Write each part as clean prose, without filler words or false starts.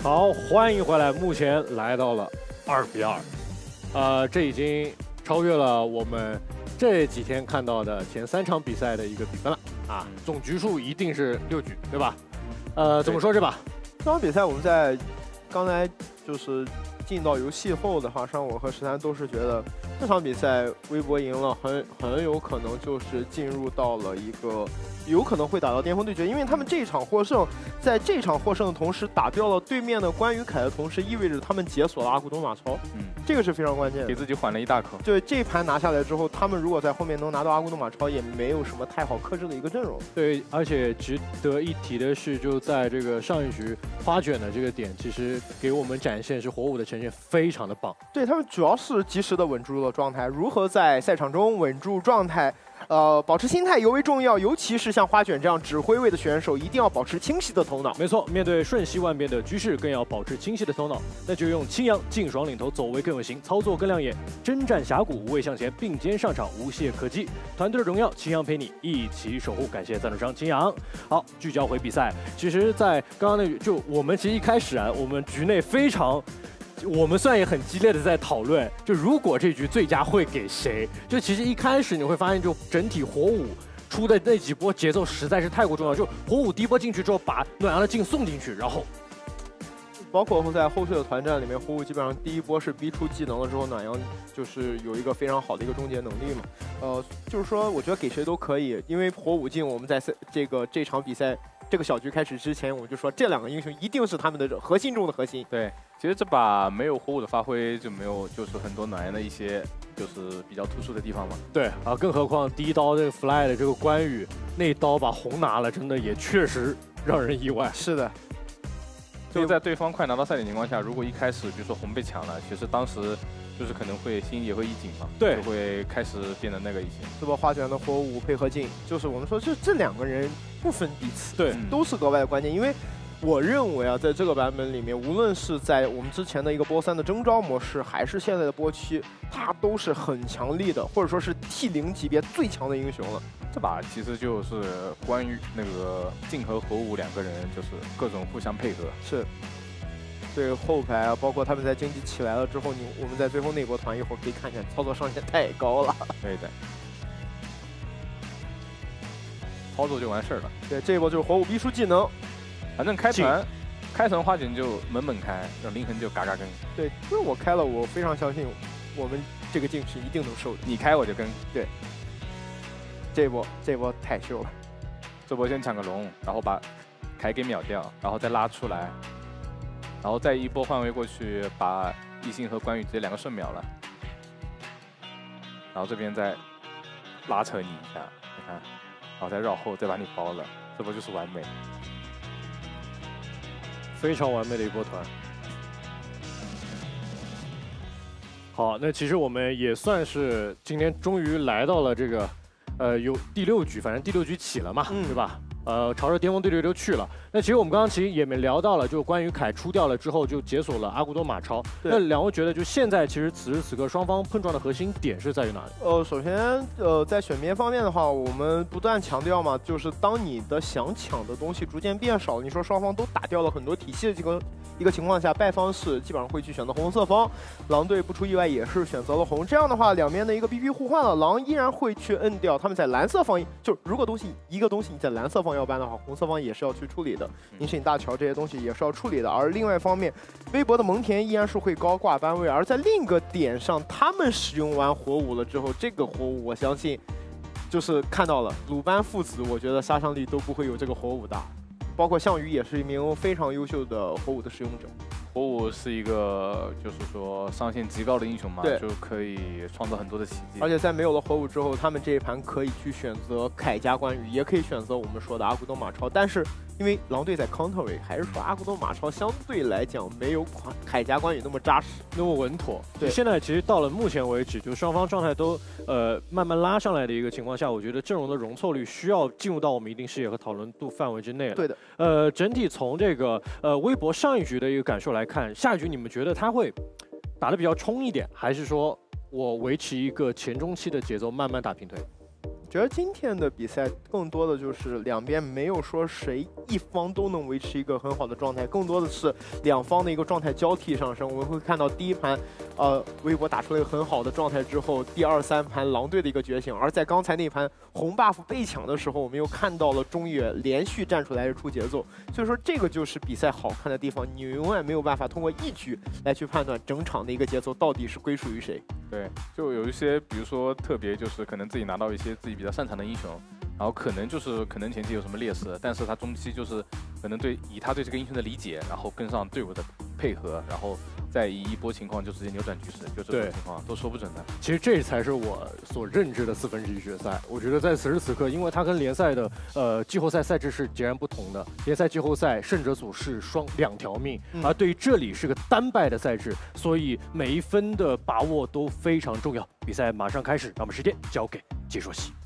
好，欢迎回来。目前来到了2-2，这已经超越了我们这几天看到的前3场比赛的一个比分了啊！总局数一定是6局，对吧？怎么说这把？ 这场比赛我们在刚才就是进到游戏后的话，上我和13都是觉得这场比赛微博赢了，很有可能就是进入到了一个有可能会打到巅峰对决，因为他们这一场获胜，在这场获胜的同时打掉了对面的关羽凯的同时，意味着他们解锁了阿古多马超，这个是非常关键的， 给自己缓了一大口。 对，这一盘拿下来之后，他们如果在后面能拿到阿古多马超，也没有什么太好克制的一个阵容。 对，而且值得一提的是，就在这个上一局花卷的这个点，其实给我们展现是火舞的呈现非常的棒。 对，他们主要是及时的稳住了状态，如何在赛场中稳住状态。保持心态尤为重要，尤其是像花卷这样指挥位的选手，一定要保持清晰的头脑。 没错，面对瞬息万变的局势，更要保持清晰的头脑。那就用青阳劲爽领头，走位更有型，操作更亮眼，征战峡谷，无畏向前，并肩上场，无懈可击。团队的荣耀，青阳陪你一起守护。感谢赞助商青阳。好，聚焦回比赛。其实，在刚刚那局，就我们其实一开始啊，我们局内非常。我们虽然也很激烈的在讨论，就如果这局最佳会给谁？就其实一开始你会发现，就整体火舞出的那几波节奏实在是太过重要。就火舞第一波进去之后，把暖阳的劲送进去，然后包括在后续的团战里面，火舞基本上第一波是逼出技能了之后，暖阳就是有一个非常好的一个终结能力嘛。就是说我觉得给谁都可以，因为火舞劲我们在这场比赛。这个小局开始之前，我们就说这2个英雄一定是他们的核心中的核心。 对，其实这把没有火舞的发挥，就没有就是很多暖阳的一些就是比较突出的地方嘛。 对啊，更何况第一刀这个 fly 的这个关羽那一刀把红拿了，真的也确实让人意外。 是的， 就在对方快拿到赛点情况下，如果一开始比如说红被抢了，其实当时就是可能会心也会一紧嘛， 对， 就会开始变得那个一些。 这波花卷的火舞配合劲，就是我们说这2个人不分彼此， 对， 都是格外的关键。因为我认为啊，在这个版本里面，无论是在我们之前的一个波3的征召模式，还是现在的波7，它都是很强力的，或者说是 T0级别最强的英雄了。 这把其实就是关于那个劲和火舞2个人就是各种互相配合。 是。对后排啊，包括他们在经济起来了之后，我们在最后那波团一会儿可以看见操作上限太高了。 对的，操作就完事儿了。 对，这一波就是火舞逼出技能， 反正开团花卷就猛开，让林恒就嘎嘎跟。 对，因为我开了，我非常相信我们这个劲是一定能受的。 你开我就跟。 对，这波太秀了。 这波先抢个龙，然后把凯给秒掉，然后再拉出来。然后再一波换位过去，把异星和关羽直接2个瞬秒了，然后这边再拉扯你一下，你看，然后再绕后再把你包了，这波就是完美， 非常完美的一波团。好，那其实我们也算是今天终于来到了这个，有第6局，反正第6局起了嘛，对吧？朝着巅峰对决就去了。那其实我们刚刚其实也没聊到了，就关于凯出掉了之后，就解锁了阿古多马超。那2位觉得，就现在其实此时此刻双方碰撞的核心点是在于哪里？ 首先，在选边方面的话，我们不断强调嘛，就是当你的想抢的东西逐渐变少，你说双方都打掉了很多体系的一个情况下，败方是基本上会去选择红色方，狼队不出意外也是选择了红。这样的话，两边的一个 BP 互换了，狼依然会去摁掉他们在蓝色方，就如果一个东西你在蓝色方要搬的话，红色方也是要去处理的。引领大桥这些东西也是要处理的，而另外一方面，微博的蒙恬依然是会高挂班位，而在另一个点上，他们使用完火舞了之后，这个火舞我相信就是看到了鲁班父子，我觉得杀伤力都不会有这个火舞大，包括项羽也是一名非常优秀的火舞的使用者。 火舞是一个就是说上限极高的英雄嘛，就可以创造很多的奇迹。 而且在没有了火舞之后，他们这一盘可以去选择铠加关羽，也可以选择我们说的阿古多马超，但是因为狼队在 counter 位，还是说阿古多马超相对来讲没有铠加关羽那么扎实， 那么稳妥。 对， 现在其实到了目前为止，就双方状态都慢慢拉上来的一个情况下，我觉得阵容的容错率需要进入到我们一定视野和讨论度范围之内了。 对的。 整体从这个微博上一局的一个感受来看，下一局你们觉得他会打得比较冲一点，还是说我维持一个前中期的节奏，慢慢打平推？ 觉得今天的比赛更多的就是两边没有说谁一方都能维持一个很好的状态，更多的是两方的一个状态交替上升。我们会看到第一盘，微博打出了一个很好的状态之后，第2、3盘狼队的一个觉醒。而在刚才那盘红 buff 被抢的时候，我们又看到了中野连续站出来出节奏。所以说这个就是比赛好看的地方，你永远没有办法通过一局来去判断整场的一个节奏到底是归属于谁。 对，就有一些，比如说特别就是可能自己拿到一些自己比较擅长的英雄，然后可能前期有什么劣势，但是他中期就是可能以他对这个英雄的理解，然后跟上队伍的配合，然后再以一波情况就直接扭转局势，就这种情况都说不准的。 其实这才是我所认知的1/4决赛。我觉得在此时此刻，因为它跟联赛的季后赛赛制是截然不同的，联赛季后赛胜者组是2条命，而对于这里是个单败的赛制，所以每一分的把握都非常重要。比赛马上开始，让我们时间交给解说席。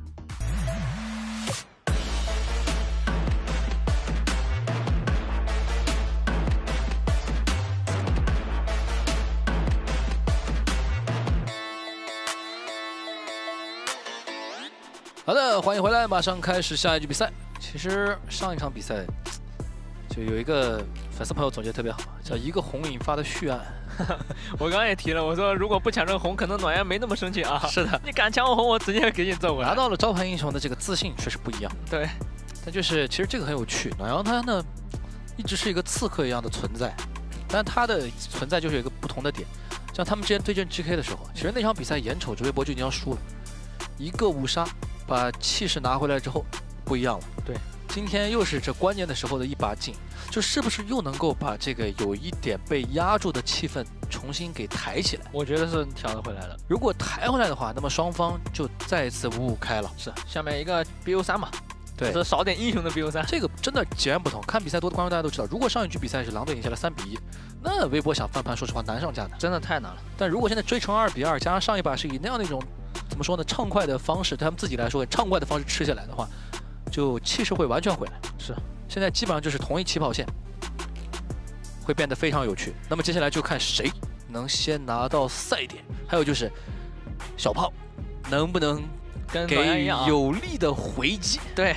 好的，欢迎回来，马上开始下一局比赛。其实上一场比赛就有一个粉丝朋友总结特别好，叫一个红引发的血案。 我刚刚也提了，我说如果不抢这个红，可能暖阳没那么生气啊。 是的， 你敢抢我红，我直接给你揍回来。 拿到了招牌英雄的这个自信确实不一样。 对， 但就是其实这个很有趣，暖阳他呢一直是一个刺客一样的存在，但他的存在就是有一个不同的点。像他们之前对阵 GK 的时候，其实那场比赛眼瞅着微博就已经要输了，一个5杀把气势拿回来之后不一样了。 对， 今天又是这关键的时候的一把劲，就是不是又能够把这个有一点被压住的气氛重新给抬起来？ 我觉得是调得回来了。 如果抬回来的话，那么双方就再一次五5开了。 是，下面一个 BO3 嘛。 对， 这少点英雄的 BO3， 这个真的截然不同。看比赛多的观众大家都知道，如果上一局比赛是狼队赢下了3比1，那微博想翻盘，说实话难上加难， 真的太难了。 但如果现在追成2比2，加上上一把是以那样的一种怎么说呢，畅快的方式，对他们自己来说畅快的方式吃下来的话，就气势会完全回来。 是， 现在基本上就是同一起跑线，会变得非常有趣。那么接下来就看谁能先拿到赛点，还有就是小胖能不能给有力的回击。 对。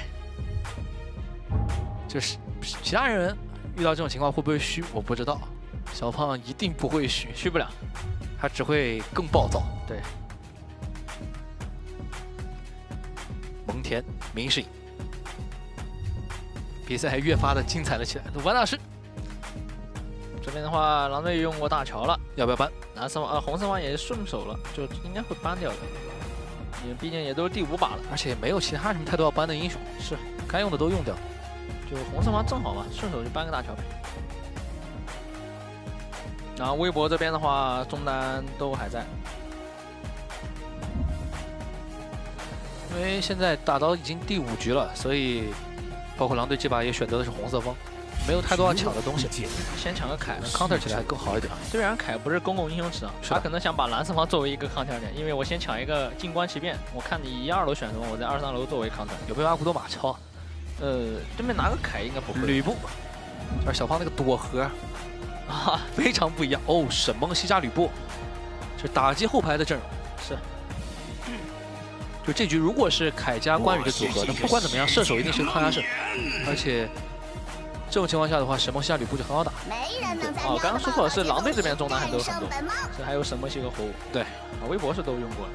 就是其他人遇到这种情况会不会虚，我不知道。小胖一定不会虚， 虚不了， 他只会更暴躁。 对， 蒙恬、明世隐，比赛还越发的精彩了起来。鲁班大师这边的话，狼队用过大乔了， 要不要搬？ 蓝色王红色王也顺手了，就应该会搬掉的。因为毕竟也都是第5把了， 而且也没有其他什么太多要搬的英雄， 是该用的都用掉。 就红色王正好嘛，顺手就搬个大乔呗。然后微博这边的话，中单都还在， 因为现在打到已经第5局了，所以包括狼队这把也选择的是红色方，没有太多要抢的东西， 先抢个凯 ，counter 起来更好一点。 虽然凯不是公共英雄池啊，他可能想把蓝色方作为一个 counter 点，因为我先抢一个静观其变，我看你1、2楼选什么，我在2、3楼作为 counter。 有没有阿古多马超？ 对面拿个凯应该不会。 吕布，就是小胖那个躲盒啊，非常不一样哦。沈梦西加吕布，这打击后排的阵容是。 就这局如果是凯加关羽的组合，那不管怎么样，射手一定是个抗压射，而且这种情况下的话，沈梦西加吕布就很好打。 哦，刚刚说错了，是狼队这边中单还都很多，这还有沈梦西和火舞。 对， 啊，微博是都用过了。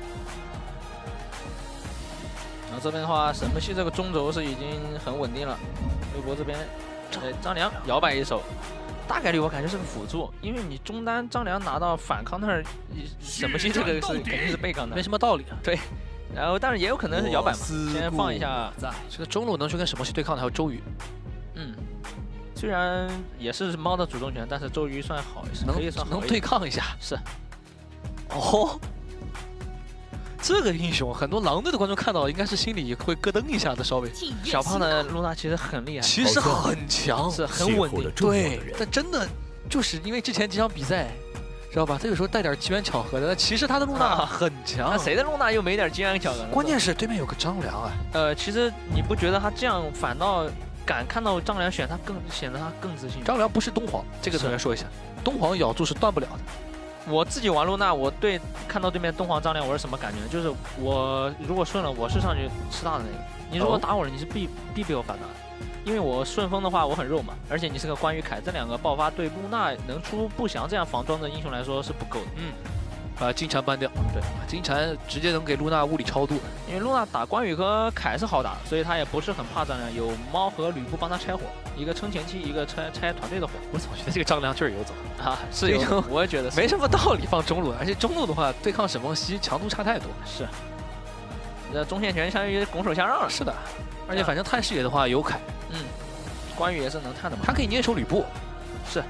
然后这边的话，沈梦西这个中轴是已经很稳定了。微博这边，张良摇摆一手，大概率我感觉是个辅助，因为你中单张良拿到反 counter， 沈梦西这个是肯定是被 counter， 没什么道理。 对，然后但是也有可能是摇摆嘛，先放一下。 这个中路能去跟沈梦西对抗的还有周瑜。 虽然也是猫的主动权，但是周瑜算好，可以算好， 能对抗一下。 是。 哦。这个英雄，很多狼队的观众看到应该是心里会咯噔一下的，稍微。 小胖的露娜其实很厉害， 其实很强， 是很稳定。 对，但真的就是因为之前几场比赛，知道吧？他有时候带点机缘巧合的，其实他的露娜很强。 那谁的露娜又没点机缘巧合呢？ 关键是对面有个张良啊。 其实你不觉得他这样反倒敢看到张良选他显得他更自信？ 张良不是东皇，这个首先说一下，东皇咬住是断不了的。 我自己玩露娜，我看到对面东皇张良，我是什么感觉呢？就是我如果顺了，我是上去吃大的那个。你如果打我了，你是必被我反打的。因为我顺风的话，我很肉嘛，而且你是个关羽铠，这两个爆发对露娜能出不祥这样防装的英雄来说是不够的。 把金蝉 ban 掉，对，金蝉直接能给露娜物理超度。 因为露娜打关羽和铠是好打，所以他也不是很怕张良，有猫和吕布帮他拆火，一个撑前期，一个拆团队的火。 我总觉得这个张良就是游走啊，是有，我也觉得没什么道理放中路，而且中路的话对抗沈梦溪强度差太多。 是，这中线权相当于拱手相让了。 是的，而且反正探视野的话有铠， 关羽也是能探的嘛， 他可以捏手吕布。 是，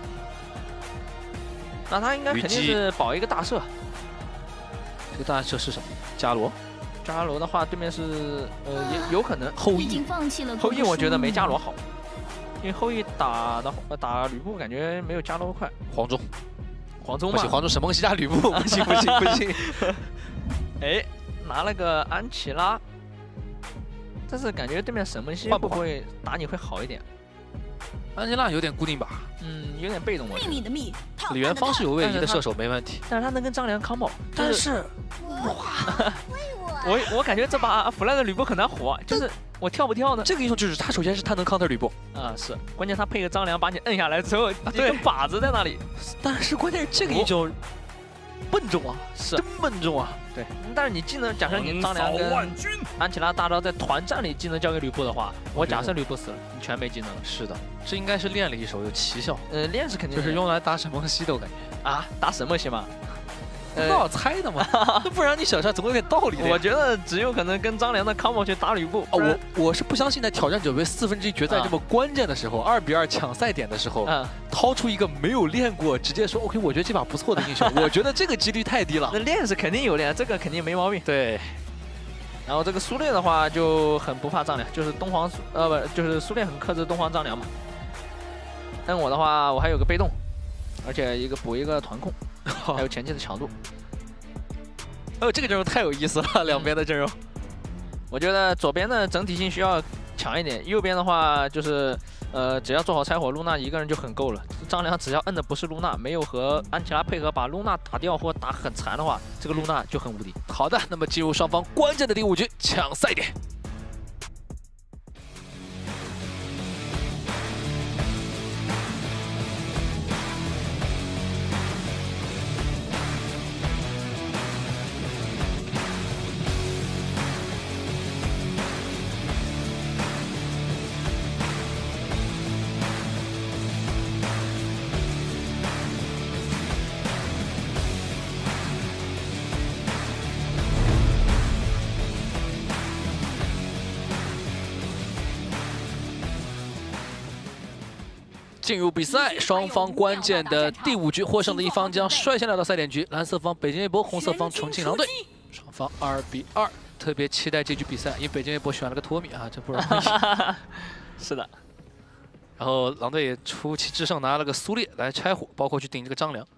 那他应该肯定是保一个大射。 这个大射是什么？伽罗。 伽罗的话，对面是也有可能后羿。 后羿我觉得没伽罗好，因为后羿打吕布感觉没有伽罗快。 黄忠嘛， 不行， 黄忠沈梦溪加吕布，不行。 哎，拿了个安琪拉，但是感觉对面沈梦溪会不会打你会好一点？ 安琪拉有点固定吧， 有点被动。我觉得李元芳是有位移的射手，没问题。 但是他能跟张良 combo， 但是， 我感觉这把弗莱的吕布很难活，就是我跳不跳呢？ 这个英雄就是他，首先是他能 counter 吕布啊，是关键他配个张良把你摁下来之后，一个靶子在那里。 但是关键是这个英雄笨重啊， 是真笨重啊。 对，但是你技能，假设你张良跟安琪拉大招在团战里技能交给吕布的话，我假设吕布死了，你全没技能了。 是的，这应该是练了一手有奇效。 练是肯定就是用来打沈梦溪的，我感觉啊，打沈梦溪吗？ 不好猜的嘛，不然你想想总有点道理的。 我觉得只有可能跟张良的 combo 去打吕布。 我是不相信在挑战者杯1/4决赛这么关键的时候，2比2抢赛点的时候，掏出一个没有练过，直接说 OK， 我觉得这把不错的英雄，我觉得这个几率太低了。 那练是肯定有练，这个肯定没毛病。 对。 然后这个苏烈的话就很不怕张良，就是就是苏烈很克制东皇张良嘛。但我的话，我还有个被动，而且补一个团控。还有前期的强度， 这个阵容太有意思了，两边的阵容。 我觉得左边的整体性需要强一点，右边的话就是只要做好拆火，露娜一个人就很够了。张良只要摁的不是露娜，没有和安琪拉配合把露娜打掉或打很残的话，这个露娜就很无敌。 好的，那么进入双方关键的第5局抢赛点。进入比赛，双方关键的第5局，获胜的一方将率先来到赛点局。蓝色方北京微博，红色方重庆狼队。双方2比2，特别期待这局比赛，因为北京微博选了个托米啊，这不容易。 是的。 然后狼队也出奇制胜，拿了个苏烈来拆火，包括去顶这个张良。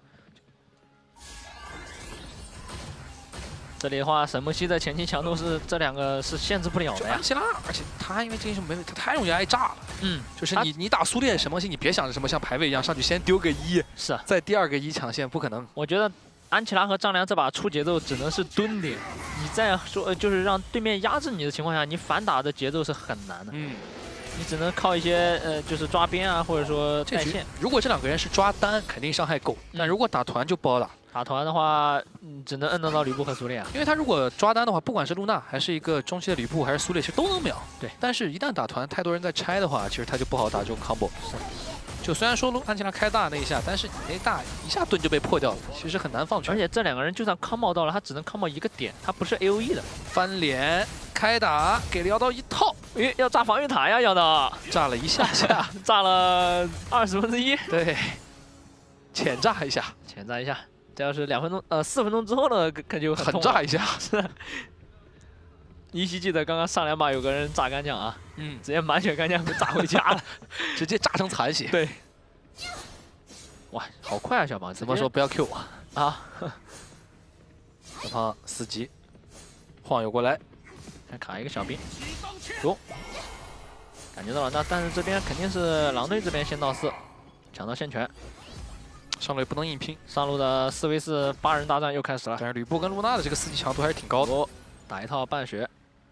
这里的话，沈梦溪的前期强度是这两个是限制不了的呀。 安琪拉，而且他因为这英雄他太容易挨炸了。就是你打苏烈沈梦溪，你别想着什么像排位一样上去先丢个1， 是再第2个1抢线，不可能。 我觉得安琪拉和张良这把出节奏只能是蹲点，你再说就是让对面压制你的情况下，你反打的节奏是很难的。你只能靠一些就是抓边啊，或者说带线。 如果这2个人是抓单，肯定伤害够，但如果打团就不好打。 打团的话，只能摁得到吕布和苏烈啊。 因为他如果抓单的话，不管是露娜还是一个中期的吕布还是苏烈，其实都能秒。 对， 但是一旦打团，太多人在拆的话，其实他就不好打这种 combo。就虽然说安琪拉开大那一下，但是你那大一下盾就被破掉了，其实很难放权。 而且这2个人就算 combo 到了，他只能 combo 一个点，他不是 AOE 的。 翻脸开打，给了妖刀一套， 要炸防御塔呀，妖刀炸了一下下， 炸了1/20。 对，浅炸一下， 浅炸一下。这要是4分钟之后呢，可就很痛狠炸一下。 是。依稀记得刚刚上2把有个人炸干将啊，直接满血干将被炸回家了， 直接炸成残血。 对。哇，好快啊，小胖！ 怎么说不要 Q 我啊？ 小胖4级，晃悠过来， 先卡一个小兵，走。感觉到了，但是这边肯定是狼队这边先到4，抢到线权。 上路也不能硬拼。 上路的4v4 8人大战又开始了。 但是吕布跟露娜的这个4级强度还是挺高的。 哦，打一套半血，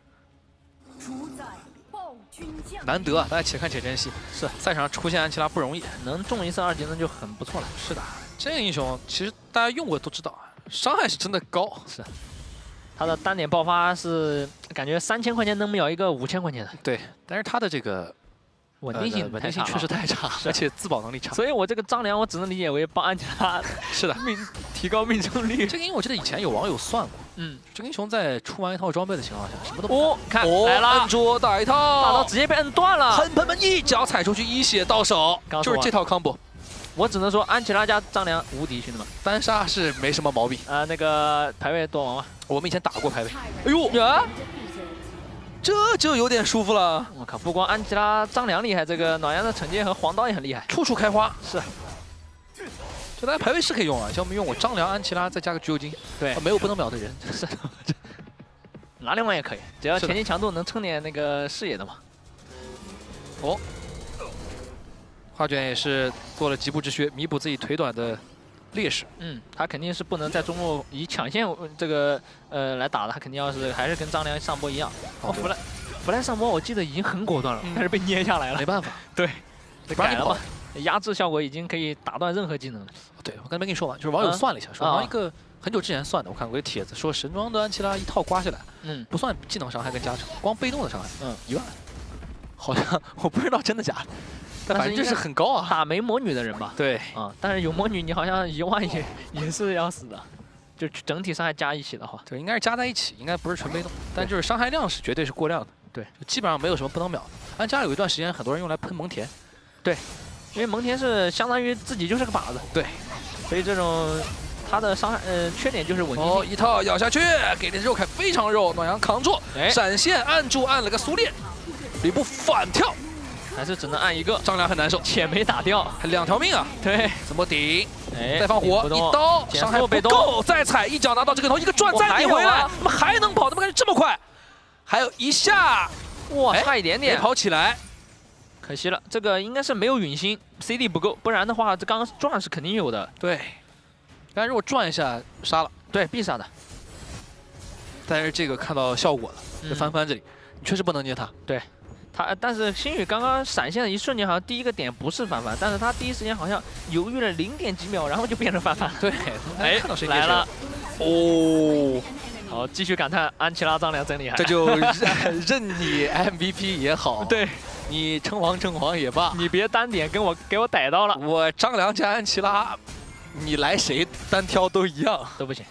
难得啊！大家且看且珍惜。是赛场上出现安琪拉不容易， 能中一次2级那就很不错了。 是的，这个英雄其实大家用过都知道，伤害是真的高。 是，他的单点爆发是感觉3000块钱能秒一个5000块钱的。 对，但是他的这个稳定性确实太差，而且自保能力差。 所以我这个张良我只能理解为帮安琪拉是的提高命中率。 这个英雄我记得以前有网友算过，这个英雄在出完一套装备的情况下，什么都不看来了， 摁住打一套， 大刀直接被摁断了， 喷喷一脚踩出去，1血到手，就是这套 combo。 我只能说安琪拉加张良无敌，兄弟们， 单杀是没什么毛病。 那个排位多王嘛， 我们以前打过排位。哎呦呀！这就有点舒服了。 我靠，不光安琪拉、张良厉害，这个暖阳的惩戒和黄刀也很厉害， 处处开花。 是， 就大家排位是可以用啊，像我们用过张良、安琪拉，再加个橘右京， 对， 没有不能秒的人。 是，拿另外也可以，只要前期强度能撑点那个视野的嘛。 哦，花卷也是做了极步之靴，弥补自己腿短的劣势。 他肯定是不能在中路以抢线这个来打的，他肯定还是跟张良上波一样。弗莱上波我记得已经很果断了，但是被捏下来了， 没办法。 对， 不让你跑， 压制效果已经可以打断任何技能了。 对，我刚才没跟你说完，就是网友算了一下，说好像一个很久之前算的，我看过一个帖子，说神装的安琪拉一套刮下来， 不算技能伤害跟加成，光被动的伤害，1万，好像我不知道真的假的。但反正就是很高啊， 打没魔女的人吧？ 对但是有魔女，你好像1万也是要死的，就整体伤害加一起的话， 对，应该是加在一起，应该不是纯被动，但就是伤害量是绝对是过量的， 对， 就基本上没有什么不能秒的。安琪拉有一段时间很多人用来喷蒙恬， 对，因为蒙恬是相当于自己就是个靶子， 对， 所以这种他的伤害缺点就是稳定性。 一套咬下去，给的肉凯非常肉，暖阳扛住，闪现按住按了个苏烈，吕布反跳。 还是只能按一个， 张良很难受， 且没打掉， 还2条命啊！ 对， 怎么顶？再放火，一刀，伤害不够，再踩一脚拿到这个头，一个转再顶回来，怎么还能跑？怎么感觉这么快？还有一下， 哇，差一点点， 没跑起来， 可惜了。这个应该是没有允心 ，CD 不够，不然的话，这刚刚转是肯定有的。 对，但如果转一下杀了， 对，必杀的。 但是这个看到效果了，这翻这里，你确实不能捏他。 对。但是星宇刚刚闪现的一瞬间，好像第一个点不是翻，但是他第一时间好像犹豫了0点几秒，然后就变成翻。 对，看到谁来了， 哦， 好，继续感叹安琪拉张良真厉害。 这就任你 MVP 也好， 对你称王称王也罢， 你别单点给我逮到了。 我张良加安琪拉，你来谁单挑都一样， 都不行。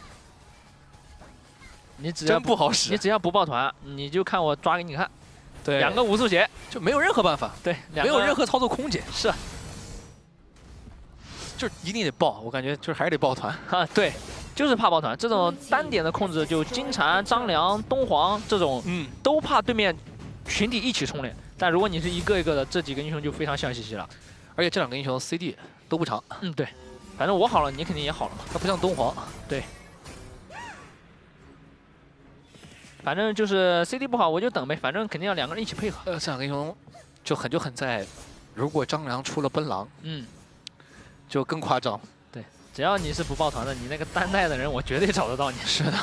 你只要真不好使， 你只要不抱团，你就看我抓给你看。 对 ，2个无数血就没有任何办法， 对， 没有任何操作空间， 是， 就是一定得爆，我感觉就是还是得抱团啊，对，就是怕抱团，这种单点的控制，就金蝉、张良、东皇这种，都怕对面群体一起冲脸，但如果你是一个一个的，这几个英雄就非常笑嘻嘻了， 而且这2个英雄 CD 都不长， 对，反正我好了，你肯定也好了嘛， 他不像东皇， 对。反正就是 CD 不好，我就等呗，反正肯定要2个人一起配合。 这2个英雄就狠在，如果张良出了奔狼，就更夸张。 对，只要你是不抱团的，你那个单带的人，我绝对找得到你。 是的。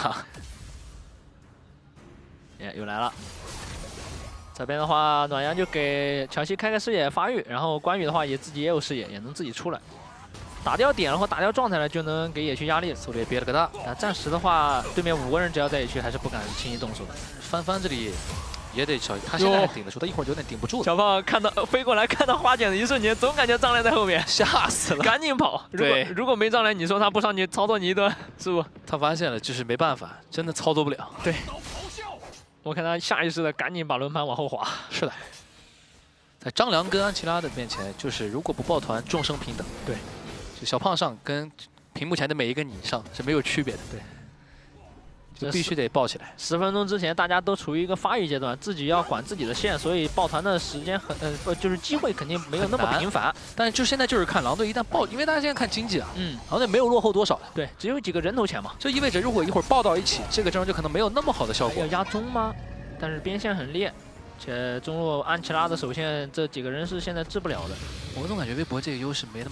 又来了。这边的话，暖阳就给乔西开个视野发育，然后关羽的话也自己也有视野，也能自己出来。打掉点了或打掉状态了，就能给野区压力。 苏烈憋了个大。 暂时的话，对面5个人只要在野区，还是不敢轻易动手的。 翻这里也得小，他现在还顶得住，他一会儿有点顶不住。 小胖看到飞过来，看到花卷的一瞬间，总感觉张良在后面， 吓死了， 赶紧跑。 对， 如果没张良，你说他不上去操作你一顿，是不？ 他发现了，就是没办法，真的操作不了。 对，我看他下意识的赶紧把轮盘往后滑。 是的，在张良跟安琪拉的面前，就是如果不抱团，众生平等。 对。 就小胖上跟屏幕前的每一个你上是没有区别的， 对， 就必须得抱起来。 10分钟之前，大家都处于一个发育阶段，自己要管自己的线，所以抱团的时间就是机会肯定没有那么频繁。 但是就现在就是看狼队一旦抱，因为大家现在看经济啊，狼队没有落后多少的， 对，只有几个人头钱嘛， 就意味着如果一会儿抱到一起，这个阵容就可能没有那么好的效果。 要压中吗？但是边线很烈。且中路安琪拉的手线这几个人是现在治不了的， 我总感觉微博这个优势没那么大。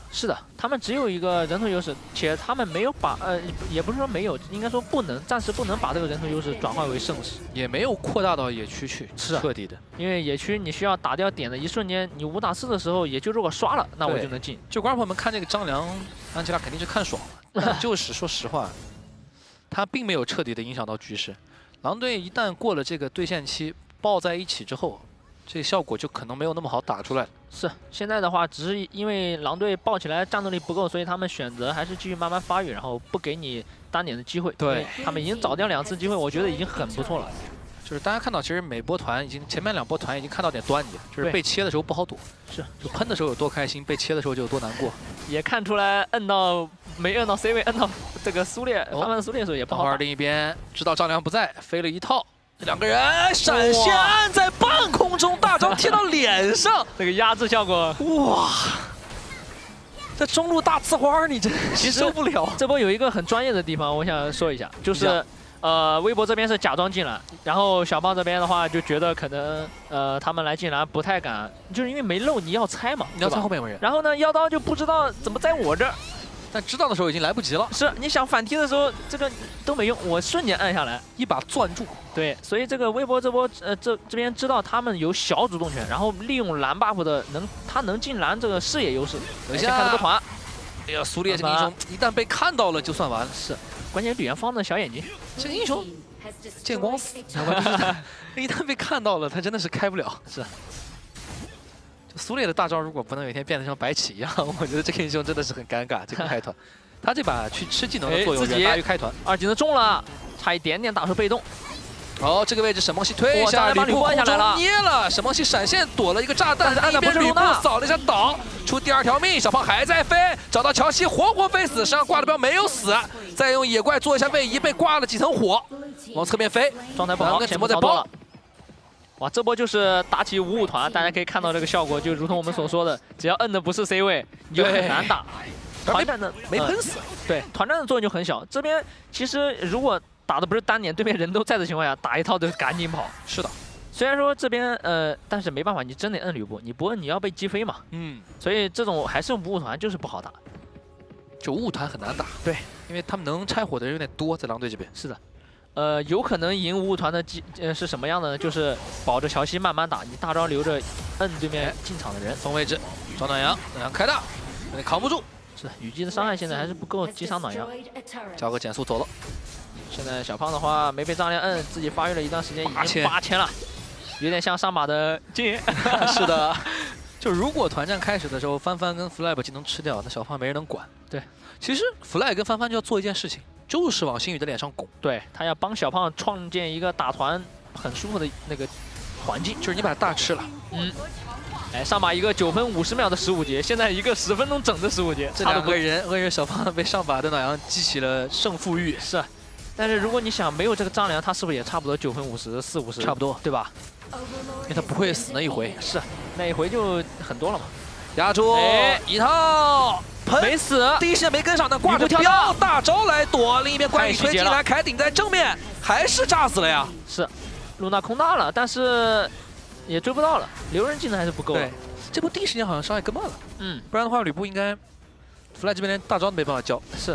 是的，他们只有一个人头优势，且他们没有把也不是说没有，应该说不能，暂时不能把这个人头优势转换为胜势， 也没有扩大到野区去， 是彻底的。 因为野区你需要打掉点的一瞬间，你5打4的时候，也就如果刷了，那我就能进。 就观众朋友们看这个张良、安琪拉肯定是看爽了，但就是说实话，他并没有彻底的影响到局势。狼队一旦过了这个对线期，抱在一起之后，这个效果就可能没有那么好打出来了。 是，现在的话，只是因为狼队抱起来战斗力不够，所以他们选择还是继续慢慢发育，然后不给你单点的机会。 对， 他们已经找掉2次机会，我觉得已经很不错了。 就是大家看到，其实每波团已经前面2波团已经看到点端倪，就是被切的时候不好躲， 是就喷的时候有多开心，被切的时候就有多难过。 也看出来没摁到 C 位，摁到这个苏烈范范的苏烈的时候也不好打。 另一边知道张良不在，飞了一套。2个人闪现按在半空中，大招贴到脸上， 这个压制效果， 哇！这中路大刺花，你这其实受不了。 这波有一个很专业的地方，我想说一下，就是微博这边是假装进来，然后小胖这边的话就觉得可能他们来进来不太敢，就是因为没漏，你要猜嘛， 你要猜后面有人。 然后呢，妖刀就不知道怎么在我这儿。 但知道的时候已经来不及了。 是，你想反踢的时候，这个都没用，我瞬间按下来， 一把攥住。 对，所以这个微博这波这边知道他们有小主动权，然后利用蓝 buff 的他能进蓝这个视野优势。先看这个团， 哎呀，苏烈这个英雄一旦被看到了就算完。 是，关键远方的小眼睛， 这个英雄见光死，一旦被看到了，他真的是开不了。 是。 苏烈的大招如果不能有一天变得像白起一样，我觉得这个英雄真的是很尴尬。这个开团，他这把去吃技能的作用远大于开团。 2技能中了，差一点点打出被动。 哦，这个位置沈梦曦推下吕布空中捏了，沈梦曦闪现躲了一个炸弹， 按的不是吕布扫了一下倒，出第2条命，小胖还在飞，找到乔西活活飞死，身上挂的标没有死，再用野怪做一下位移，被挂了几层火，往侧面飞， 状态不好， 前波在包。 哇，这波就是打起5-5团，大家可以看到这个效果，就如同我们所说的，只要摁的不是 C 位，你就很难打。团战的没喷死， 对，团战的作用就很小。这边其实如果打的不是单点，对面人都在的情况下，打一套就赶紧跑。 是的， 虽然说这边但是没办法，你真得摁吕布，你不摁你要被击飞嘛。所以这种还是5-5团就是不好打， 就5-5团很难打。 对， 因为他们能拆火的人有点多，在狼队这边。 是的。有可能赢5-5团的是什么样的呢？就是保着乔西慢慢打，你大招留着摁对面进场的人。 封位置，找暖阳，暖阳开大，有点扛不住。 是，虞姬的伤害现在还是不够击伤暖阳。 交个减速走了。 现在小胖的话没被张良摁，自己发育了一段时间，已经8000了，有点像上把的金。 是的，就如果团战开始的时候，帆帆跟 Fly 把技能吃掉，那小胖没人能管。 对， 其实 Fly 跟帆帆就要做一件事情。就是往星宇的脸上拱， 对他要帮小胖创建一个打团很舒服的那个环境， 就是你把他大吃了， 哎，上把一个9分50秒的15节，现在一个10分钟整的15节， 这2个人，为小胖被上把的暖阳激起了胜负欲。 是，但是如果你想没有这个张良，他是不是也差不多9分50、4、50， 差不多， 对吧？ 因为他不会死那一回， 是，那一回就很多了嘛。 压住，一套。 没死， 第一时间没跟上，但挂着标大招来躲，另一边关羽推进来，凯顶在正面，还是炸死了呀！ 是，露娜空大了，但是也追不到了，留人技能还是不够。 对，这波第一时间好像伤害跟慢了，不然的话吕布应该 Fly 这边连大招都没办法交。 是，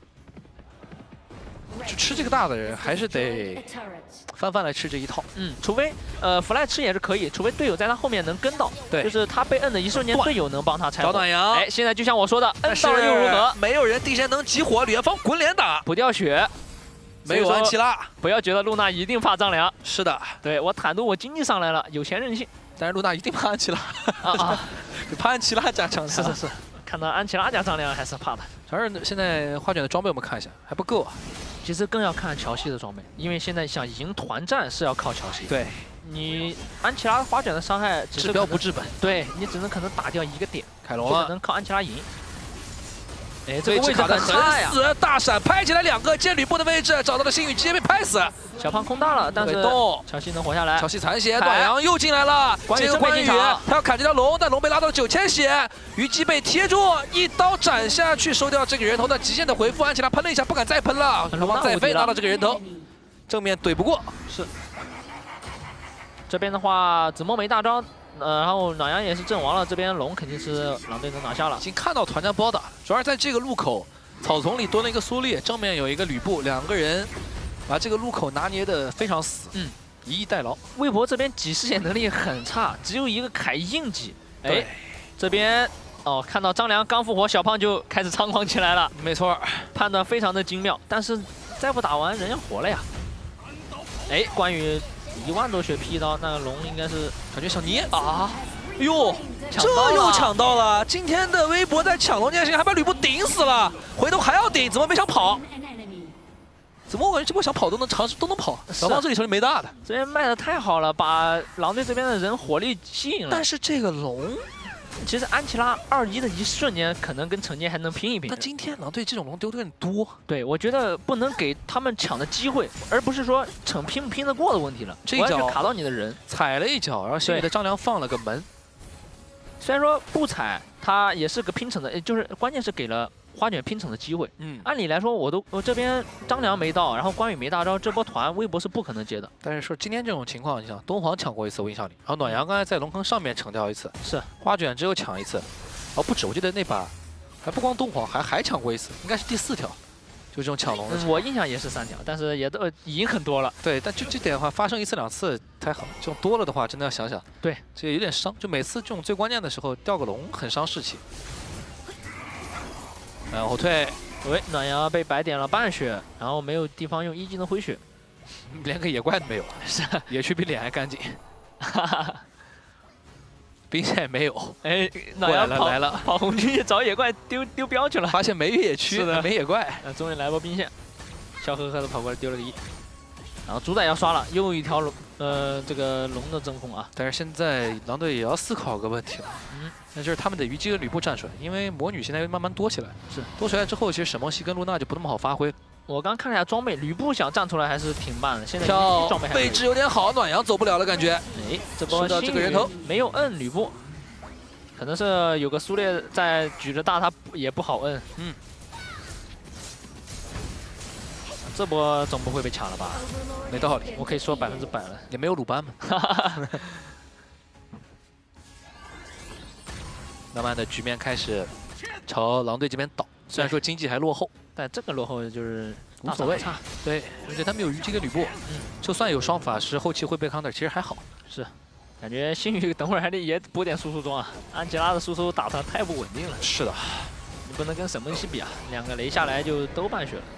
就吃这个大的人还是得帆帆来吃这一套。 除非Fly 吃也是可以，除非队友在他后面能跟到。对，就是他被摁的一瞬间，队友能帮他拆。 找暖阳。 哎，现在就像我说的，摁到了又如何？ 没有人第一时间能集火，吕元芳滚脸打， 不掉血， 没有安琪拉。 不要觉得露娜一定怕张良。 是的， 对我坦度我经济上来了，有钱任性。 但是露娜一定怕安琪拉怕安琪拉加张良。 是，看到安琪拉加张良还是怕的。 主要是现在花卷的装备我们看一下还不够啊。 其实更要看乔西的装备，因为现在想赢团战是要靠乔西。 对， 你安琪拉花卷的伤害治标不治本， 对你只能可能打掉一个点， 凯龙了， 能靠安琪拉赢。哎，这个位置很差呀！ 大闪拍起来2个，见吕布的位置找到了星宇，直接被拍死。 小胖空大了，但是乔西能活下来。 乔西残血，暖阳又进来了。这个关羽他要砍这条龙，但龙被拉到了9000血，虞姬被贴住，一刀斩下去收掉这个人头的极限的回复。安琪拉喷了一下，不敢再喷了。小胖再飞拿到这个人头，正面怼不过。 是。这边的话，紫梦没大招， 然后暖阳也是阵亡了，这边龙肯定是狼队能拿下了已。经看到团战包打，主要是在这个路口草丛里蹲了一个苏烈，正面有一个吕布，两个人把这个路口拿捏的非常死，以逸待劳。 微博这边挤视线能力很差，只有一个凯印记。哎，这边哦，看到张良刚复活，小胖就开始猖狂起来了。 没错， 判断非常的精妙，但是再不打完人要活了呀。哎，关羽1万多血劈刀，那个龙应该是感觉想捏啊！哟， 抢到了这又抢到了！今天的微博在抢龙这件事情还把吕布顶死了，回头还要顶，怎么没想跑？怎么我感觉这波想跑都能尝试都能跑？小胖这里手里没大的， 这边卖的太好了，把狼队这边的人火力吸引了。 但是这个龙， 其实安琪拉2-1的一瞬间，可能跟陈杰还能拼一拼。 但今天狼队这种龙丢的有点多。 对，我觉得不能给他们抢的机会，而不是说逞拼不拼得过的问题了。 这一脚卡到你的人， 踩了一脚，然后心里的张良放了个门。 虽然说不踩，他也是个拼逞的，就是关键是给了花卷拼逞的机会。按理来说，我这边张良没到，然后关羽没大招，这波团微博是不可能接的。 但是说今天这种情况，你想东皇抢过一次，我印象里，然后暖阳刚才在龙坑上面惩掉一次， 是花卷只有抢一次，哦不止，我记得那把还不光东皇还抢过一次，应该是第4条，就这种抢龙的。 我印象也是3条，但是也都已经很多了。 对，但就这点的话，发生1次2次还好，这种多了的话，真的要想想。 对， 这有点伤，就每次这种最关键的时候掉个龙很伤士气。然后后退， 喂，暖阳被白点了半血，然后没有地方用1技能回血， 连个野怪都没有， 是野区比脸还干净。哈哈，兵线也没有， 哎，暖阳来了， 跑红区去找野怪丢镖去了， 发现没野区， 是的， 没野怪， 终于来波兵线，笑呵呵的跑过来丢了个1，然后主宰要刷了，又一条龙，这个龙的真空啊！ 但是现在狼队也要思考个问题了，那就是他们得虞姬和吕布站出来，因为魔女现在慢慢多起来， 是多起来之后，其实沈梦溪跟露娜就不那么好发挥。 我刚看了一下装备，吕布想站出来还是挺慢的，现在装备位置有点好，暖阳走不了了感觉。 哎，这波这个人头没有摁吕布，可能是有个苏烈在举着大，他也不好摁。这波总不会被抢了吧？ 没道理， 我可以说100%了， 也没有鲁班嘛。慢慢的局面开始朝狼队这边倒，虽然说经济还落后， 但这个落后就是无所谓。对，而且他们有虞姬跟吕布，就算有双法师，后期会被 counter，其实还好。 是，感觉星宇等会儿还得也补点输出装啊，安吉拉的输出打得太不稳定了。 是的， 你不能跟沈梦溪比啊，2个雷下来就都半血了。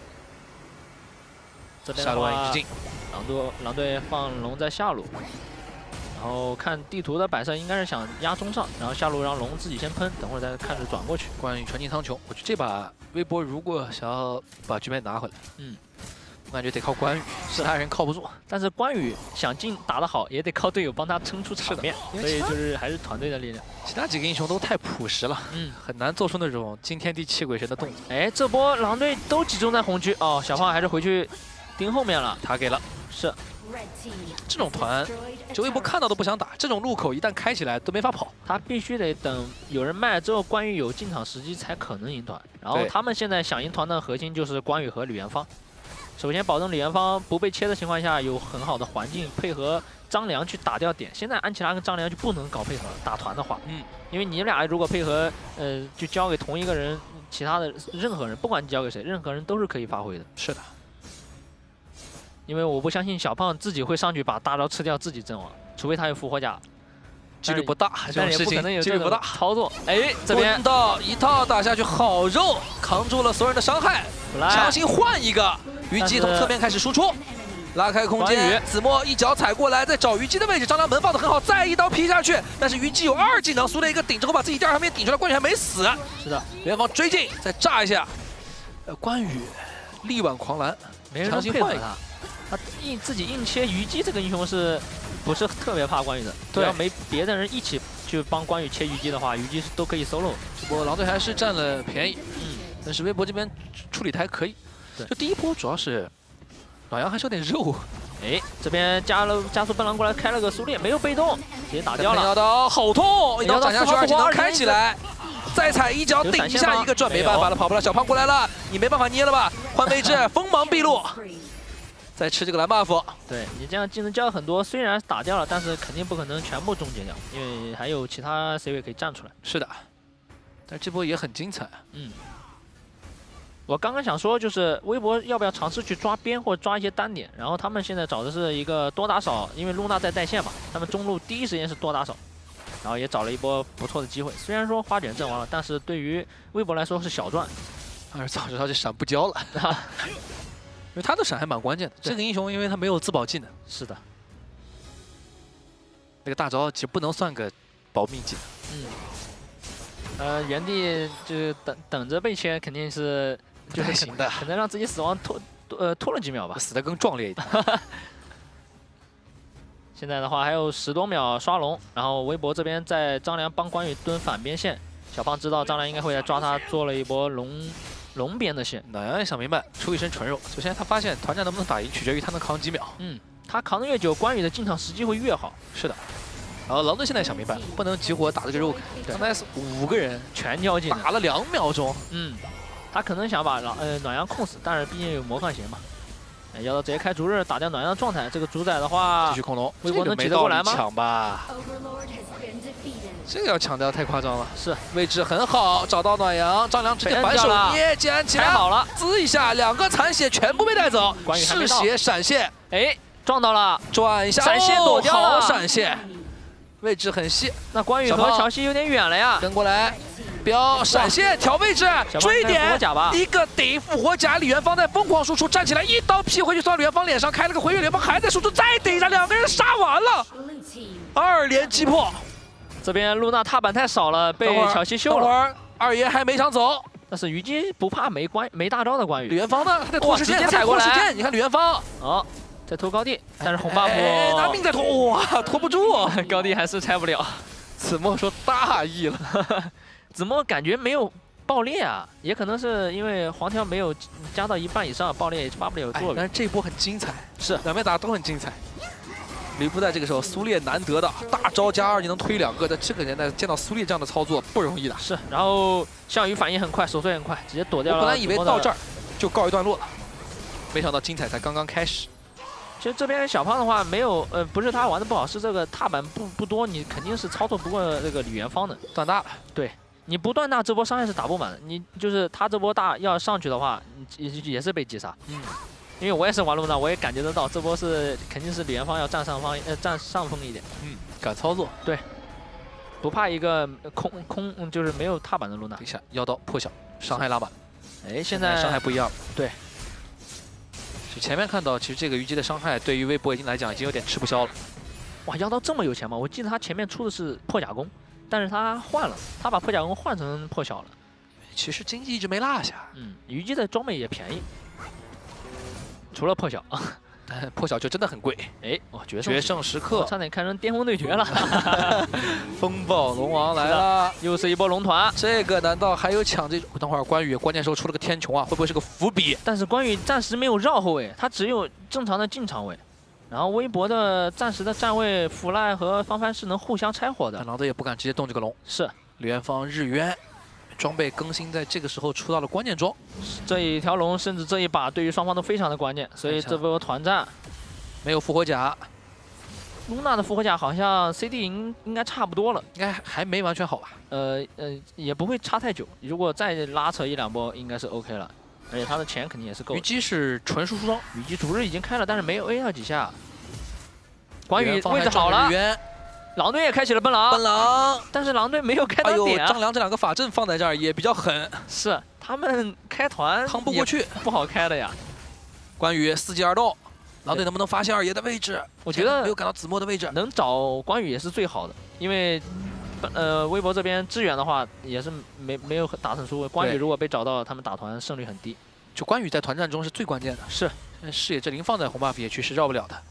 这边的话，狼队放龙在下路，然后看地图的摆设应该是想压中上，然后下路让龙自己先喷，等会儿再看着转过去。 关羽传进苍穹，我觉得这把微博如果想要把局面拿回来，我感觉得靠关羽，其他人靠不住。 但是关羽想进打得好，也得靠队友帮他撑出场面，所以就是还是团队的力量。 其他几个英雄都太朴实了，很难做出那种惊天地泣鬼神的动作。 哎，这波狼队都集中在红区哦，小胖还是回去盯后面了， 他给了， 是。 这种团，就微博看到都不想打。这种路口一旦开起来都没法跑， 他必须得等有人卖了之后，关羽有进场时机才可能赢团。然后他们现在想赢团的核心就是关羽和李元芳。首先保证李元芳不被切的情况下有很好的环境，配合张良去打掉点。现在安琪拉跟张良就不能搞配合打团的话，因为你们俩如果配合，就交给同一个人，其他的任何人，不管你交给谁，任何人都是可以发挥的。 是的。 因为我不相信小胖自己会上去把大招吃掉自己阵亡，除非他有复活甲， 几率不大， 但也不可能有这种操作。哎，这边到一套打下去，好肉，扛住了所有人的伤害，强行换一个，虞姬从侧面开始输出，拉开空间，子墨一脚踩过来，再找虞姬的位置，张良门放得很好，再一刀劈下去，但是虞姬有2技能，苏烈一个顶之后把自己第2条命顶出来，关羽还没死。 是的， 元芳追进，再炸一下，关羽力挽狂澜， 没人能配合他。他自己硬切虞姬这个英雄是不是特别怕关羽的？只要没别的人一起去帮关羽切虞姬的话，虞姬是都可以 solo。 这波狼队还是占了便宜，但是微博这边处理的还可以。就第一波主要是暖阳还是有点肉。 哎，这边加速奔狼过来开了个苏烈，没有被动，直接打掉了。 要刀好痛，一刀斩下去，2技能开起来。再踩一脚顶一下一个转，没办法了，跑不了。小胖过来了，你没办法捏了吧？换位置，锋芒毕露。 在吃这个蓝 buff。 对你这样技能交了很多，虽然打掉了，但是肯定不可能全部终结掉，因为还有其他 C 位可以站出来。 是的，但这波也很精彩。 嗯。我刚刚想说，就是微博要不要尝试去抓边或者抓一些单点，然后他们现在找的是一个多打少，因为露娜在带线嘛，他们中路第一时间是多打少，然后也找了一波不错的机会。虽然说花卷阵亡了，但是对于微博来说是小赚。 但是早知道这闪不交了，因为他的闪还蛮关键的。这个英雄因为他没有自保技能， 是的， 那个大招其实不能算个保命技能。原地就是等着被切，肯定是就是行的， 可能让自己死亡拖了几秒吧， 死得更壮烈一点。 现在的话还有10多秒刷龙，然后微博这边在张良帮关羽蹲反边线，小胖知道张良应该会来抓他，做了一波龙边的线。 暖阳也想明白，出一身纯肉。首先他发现团战能不能打赢，取决于他能扛几秒。 他扛得越久，关羽的进场时机会越好。 是的。然后狼队现在想明白，不能急火打这个肉砍。刚才是5个人全交技能， 打了2秒钟。 他可能想把暖阳控死，但是毕竟有魔抗鞋嘛。妖刀直接开逐日打掉暖阳的状态，这个主宰的话， 继续控龙， 微博能挤得过来吗？ 抢吧，这个要抢掉太夸张了。 是位置很好，找到暖阳，张良直接反手捏捡起来， 好了， 滋一下，2个残血全部被带走，嗜血闪现， 哎，撞到了， 转一下， 闪现躲掉了， 好闪现，位置很细。 那关羽和乔西有点远了呀， 跟过来。标闪现调位置，追点一个顶复活甲，李元芳在疯狂输出，站起来一刀劈回去，从李元芳脸上开了个回月，李元芳还在输出，再顶上，2个人杀完了，2连击破。 这边露娜踏板太少了，被乔西秀了。 等会儿二爷还没想走， 但是虞姬不怕没大招的关羽。 李元芳呢？他在拖时间， 直接踩过来。 你看李元芳， 在拖高地，但是红 buff 拿命在拖，哇，拖不住， 高地还是拆不了。 子墨说大意了。 子墨感觉没有爆裂啊，也可能是因为黄条没有加到1半以上，爆裂也发不了作用。 但是这一波很精彩， 是两边打都很精彩。吕布在这个时候，苏烈难得的大招加2，你能推2个，在这个年代见到苏烈这样的操作不容易的。 是，然后项羽反应很快，手速也很快，直接躲掉了。 我本来以为到这儿就告一段落了，没想到精彩才刚刚开始。 其实这边小胖的话没有，不是他玩的不好，是这个踏板不多，你肯定是操作不过这个李元芳的。 断大了， 对。你不断大，这波伤害是打不满的。你就是他这波大要上去的话，也是被击杀。因为我也是玩露娜，我也感觉得到这波是肯定是李元芳要占上风一点。 敢操作， 对，不怕一个空就是没有踏板的露娜。 等一下，妖刀破晓，伤害拉满。 哎，现在伤害不一样。 对， 就前面看到，其实这个虞姬的伤害对于微博来讲已经有点吃不消了。 哇，妖刀这么有钱吗？我记得他前面出的是破甲弓。但是他换了，他把破甲弓换成破晓了。 其实经济一直没落下。 虞姬的装备也便宜，除了破晓， 但破晓就真的很贵。 哎，哇，决胜时刻，差点看成巅峰对决了。 风暴龙王来了， 又是一波龙团。 这个难道还有抢这？等会儿关羽关键时候出了个天穹啊，会不会是个伏笔？ 但是关羽暂时没有绕后卫，他只有正常的进场位。然后微博的暂时的站位，弗赖和方帆是能互相拆火的。 狼队也不敢直接动这个龙。 是， 李元芳日渊装备更新，在这个时候出到了关键装。 这一条龙，甚至这一把对于双方都非常的关键，所以这波团战没有复活甲。 露娜的复活甲好像 CD 应该差不多了， 应该还没完全好吧？ 也不会差太久。如果再拉扯1、2波，应该是 OK 了。而且他的钱肯定也是够。虞姬是纯输出装， 虞姬逐日已经开了，但是没有 A 到几下。关羽位置好了，狼队也开启了奔狼，但是狼队没有开到点。 张良这2个法阵放在这儿也比较狠， 是他们开团扛不过去， 不好开的呀。 关羽4技2动，狼队能不能发现二爷的位置？ 我觉得没有赶到子墨的位置， 能找关羽也是最好的，因为微博这边支援的话也是没有打很出。关羽如果被找到，他们打团胜率很低。 就关羽在团战中是最关键的， 是视野之灵放在红 buff 野区是绕不了的。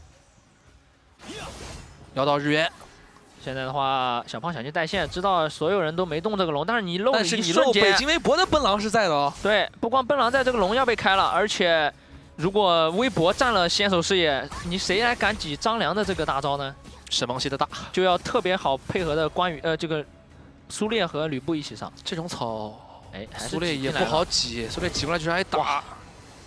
摇到日元， 现在的话，小胖想去带线，知道所有人都没动这个龙，但是你漏一瞬间， 北京微博的奔狼是在的哦。 对，不光奔狼在，这个龙要被开了，而且如果微博占了先手视野，你谁来敢挤张良的这个大招呢？ 沈梦溪的大就要特别好配合的关羽，这个苏烈和吕布一起上。 这种草， 哎， 苏烈也不好挤，苏烈挤过来就是挨打。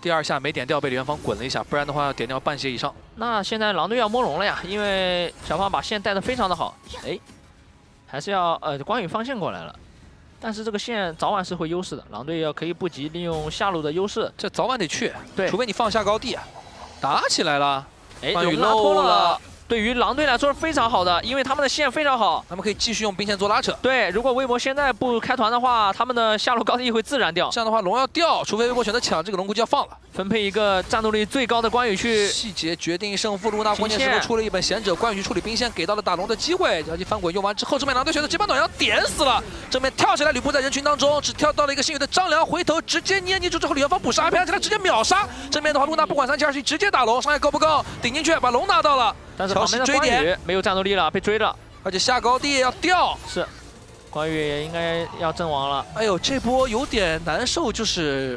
第2下没点掉，被李元芳滚了一下，不然的话要点掉半血以上。 那现在狼队要摸龙了呀，因为小胖把线带得非常的好，哎，还是要关羽放线过来了。 但是这个线早晚是会优势的，狼队要可以不急利用下路的优势， 这早晚得去， 对， 除非你放下高地，打起来了， 哎， 关羽拉脱漏了， 对于狼队来说是非常好的，因为他们的线非常好， 他们可以继续用兵线做拉扯。 对，如果微博现在不开团的话，他们的下路高地会自然掉， 这样的话龙要掉，除非微博选择抢，这个龙估计要放了。 分配一个战斗力最高的关羽去， 细节决定胜负。露娜关键时刻出了一本贤者，关羽去处理兵线，给到了打龙的机会。交际翻滚用完之后，正面狼队选择直接把暖阳点死了。正面跳起来，吕布在人群当中只跳到了一个幸运的张良，回头直接捏住之后，李元芳补杀，拍起来直接秒杀。正面的话，露娜不管3七2十一，直接打龙，伤害够不够？顶进去，把龙拿到了。 但是旁边的关羽没有战斗力了，被追了， 而且下高地要掉。 是，关羽也应该要阵亡了。 哎呦，这波有点难受，就是。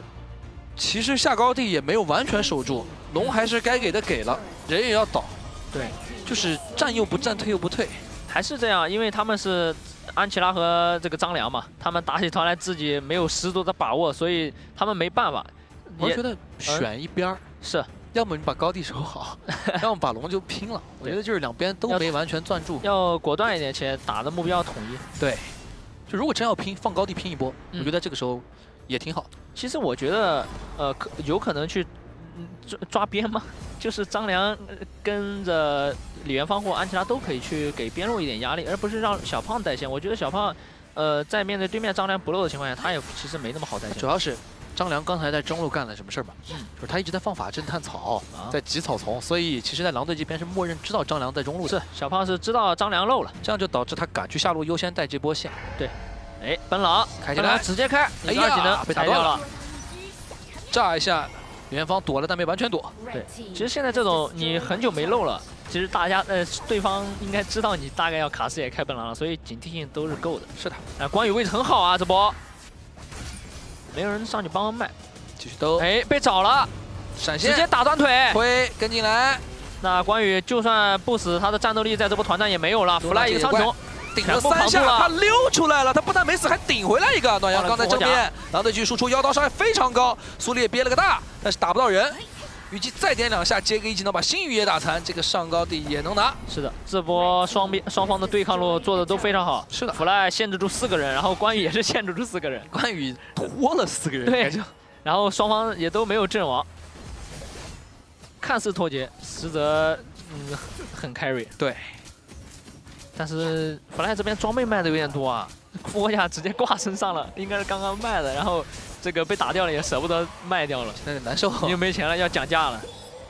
其实下高地也没有完全守住，龙还是该给的给了，人也要倒。 对， 就是战又不战，退又不退， 还是这样，因为他们是安琪拉和这个张良嘛，他们打起团来自己没有十足的把握，所以他们没办法。 我觉得选一边是， 要么你把高地守好，要么把龙就拼了。我觉得就是两边都没完全攥住， 要果断一点，且打的目标要统一。 对，就如果真要拼，放高地拼一波，我觉得这个时候也挺好。 其实我觉得，有可能去抓边吗？就是张良跟着李元芳或安琪拉都可以去给边路一点压力，而不是让小胖带线。我觉得小胖，在面对对面张良不漏的情况下，他也其实没那么好带线。 主要是张良刚才在中路干了什么事儿嘛？就是他一直在放法阵探草，在挤草丛，所以其实，在狼队这边是默认知道张良在中路的。 是小胖是知道张良漏了， 这样就导致他敢去下路优先带这波线。 对。 哎，本狼开起来， 直接开， 哎呀，被打断了，炸一下，李元芳躲了，但没完全躲。 对，其实现在这种你很久没漏了，其实大家对方应该知道你大概要卡视野开本狼了，所以警惕性都是够的。 是的， 哎，关羽位置很好啊，这波没有人上去帮忙卖， 继续兜， 哎，被找了， 闪现， 直接打断腿， 推跟进来。 那关羽就算不死，他的战斗力在这波团战也没有了，弗莱一个苍穹。 顶了3下，他溜出来了，他不但没死，还顶回来一个。暖阳刚在正面，狼队继续输出，妖刀伤害非常高，苏烈憋了个大，但是打不到人。虞姬再点2下，接个一技能把星宇也打残，这个上高地也能拿。 是的，这波双方的对抗路做的都非常好。 是的， 弗莱限制住4个人，然后关羽也是限制住4个人， 关羽拖了4个人， 对，然后双方也都没有阵亡，看似脱节，实则很 carry。 对。 但是弗莱这边装备卖的有点多啊，复活甲直接挂身上了，应该是刚刚卖的，然后这个被打掉了也舍不得卖掉了， 现在难受， 你又没钱了要讲价了，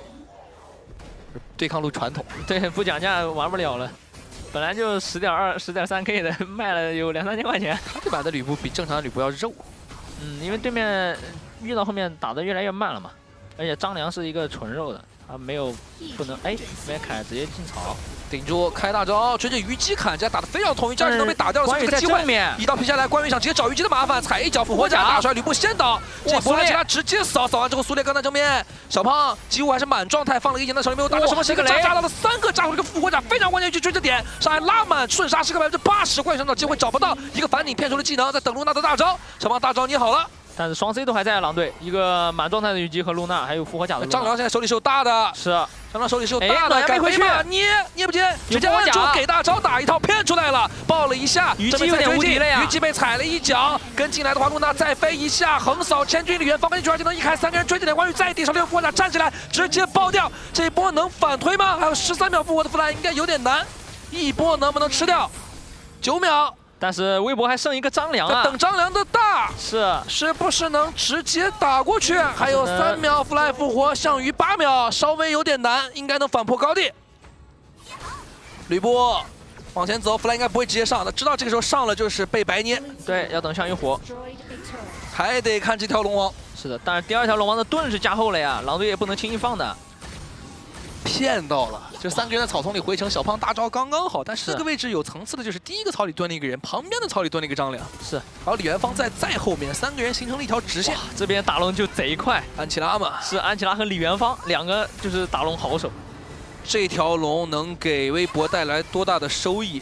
对抗路传统， 对，不讲价玩不了了，本来就10.2、10.3K 的卖了有2、3千块钱， 他这版的吕布比正常的吕布要肉， 因为对面遇到后面打得越来越慢了嘛，而且张良是一个纯肉的，他没有不能哎没砍直接进草。 顶住开大招，追着虞姬砍，这样打得非常统一，战士都被打掉了， 关羽这个机会一刀劈下来，关羽想直接找虞姬的麻烦，踩一脚复活甲打出来，吕布先倒，这波来吉拉直接扫完之后，苏烈刚在正面，小胖几乎还是满状态，放了一技能手里没有打到什么，这个炸到了3个，炸出这个复活甲非常关键，去追着点，伤害拉满，瞬杀是个80%，关羽想找机会找不到，一个反顶骗出了技能，在等露娜的大招，小胖大招捏好了。 但是双 C 都还在狼队，一个满状态的虞姬和露娜，还有复活甲的张良现在手里是有大的， 是张良手里是有大的， 没回去， 捏不接，直接按住给大招打一套骗出来了，爆了一下， 虞姬有点无敌了呀， 虞姬被踩了一脚，跟进来的话，露娜再飞一下，横扫千军，李元芳跟进去2技能一开，3个人追着点，关羽再顶上这个复活甲站起来，直接爆掉，这一波能反推吗？还有13秒复活的弗莱应该有点难，一波能不能吃掉？9秒。 但是微博还剩一个张良啊， 等张良的大是不是能直接打过去？还有3秒弗莱复活，项羽8秒，稍微有点难，应该能反破高地。吕布往前走，弗莱应该不会直接上，他知道这个时候上了就是被白捏。 对，要等项羽火， 还得看这条龙王。 是的，但是第2条龙王的盾是加厚了呀，狼队也不能轻易放的。 骗到了，这3个人在草丛里回城，小胖大招刚刚好，但是这个位置有层次的，就是第一个草里蹲了一个人，旁边的草里蹲了一个张良， 是， 然后李元芳在后面，3个人形成了一条直线。 这边打龙就贼快， 安琪拉嘛， 是安琪拉和李元芳2个就是打龙好手。 这条龙能给微博带来多大的收益？